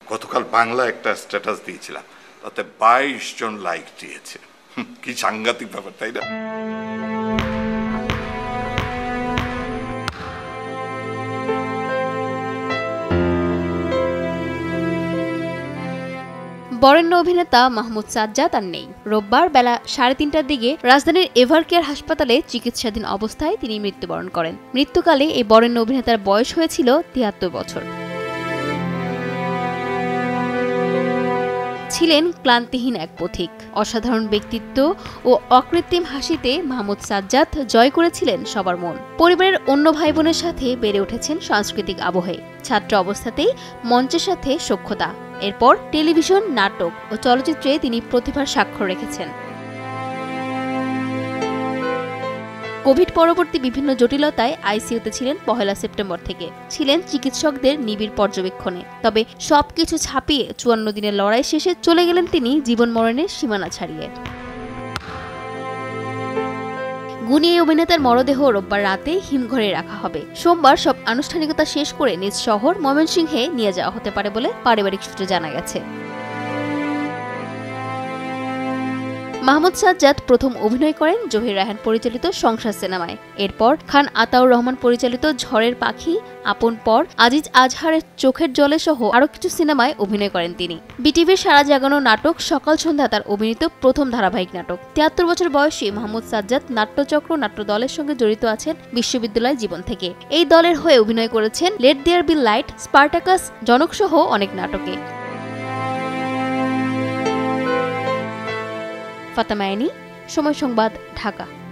গতকাল বাংলা একটা স্ট্যাটাস দিয়েছিলাম, তাতে 22 জন লাইক দিয়েছে। কি সাংঘাতিক ব্যাপার, তাই না? বরেণ্য অভিনেতা মাহমুদ সাজ্জাদ আর নেই। রোববার বেলা 3:30টার দিকে রাজধানীর এভারকেয়ার হাসপাতালে চিকিৎসাধীন অবস্থায় তিনি মৃত্যুবরণ করেন। মৃত্যুকালে এই বরেণ্য অভিনেতার বয়স হয়েছিল 73 বছর। ছিলেন ক্লান্তিহীন এক পথিক। অসাধারণ ব্যক্তিত্ব ও অকৃত্রিম হাসিতে মাহমুদ সাজ্জাদ জয় করেছিলেন সবার মন। পরিবারের অন্য ভাই বোনের সাথে বেড়ে উঠেছেন সাংস্কৃতিক আবহে। ছাত্র অবস্থাতেই মঞ্চের সাথে সখ্যতা। এরপর টেলিভিশন, নাটক ও চলচ্চিত্রে তিনি প্রতিভার স্বাক্ষর রেখেছেন। কোভিড পরবর্তী বিভিন্ন জটিলতায় আইসিইউতে ছিলেন 1 সেপ্টেম্বর থেকে। ছিলেন চিকিৎসকদের নিবিড় পর্যবেক্ষণে। তবে সবকিছু ছাপিয়ে 54 দিনের লড়াই শেষে চলে গেলেন তিনি জীবন মরণের সীমানা ছাড়িয়ে। গুণী এই অভিনেতার মরদেহ রোববার রাতে হিমঘরে রাখা হবে। সোমবার সব আনুষ্ঠানিকতা শেষ করে নিজ শহর ময়মনসিংহে নিয়ে যাওয়া হতে পারে বলে পারিবারিক সূত্রে জানা গেছে। মাহমুদ সাজ্জাদ প্রথম অভিনয় করেন জহির রায়হান পরিচালিত সংসার সিনেমায়। এরপর খান আতাউর রহমান পরিচালিত ঝড়ের পাখি, আপন পর, আজিজ আজহারের চোখের জলে সহ আরও কিছু সিনেমায় অভিনয় করেন তিনি। বিটিভির সারা জাগানো নাটক সকাল সন্ধ্যা তার অভিনীত প্রথম ধারাবাহিক নাটক। 73 বছর বয়সী মাহমুদ সাজ্জাদ নাট্যচক্র নাট্য দলের সঙ্গে জড়িত আছেন বিশ্ববিদ্যালয় জীবন থেকে। এই দলের হয়ে অভিনয় করেছেন let there be light, Spartacus, Janak সহ অনেক নাটকে। ফাতেমা আইনি, সময় সংবাদ, ঢাকা।